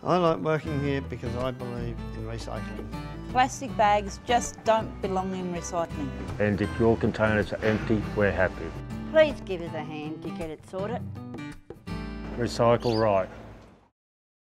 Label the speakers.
Speaker 1: I like working here because I believe in recycling.
Speaker 2: Plastic bags just don't belong in recycling.
Speaker 3: And if your containers are empty, we're happy.
Speaker 4: Please give us a hand to get it sorted.
Speaker 3: Recycle right.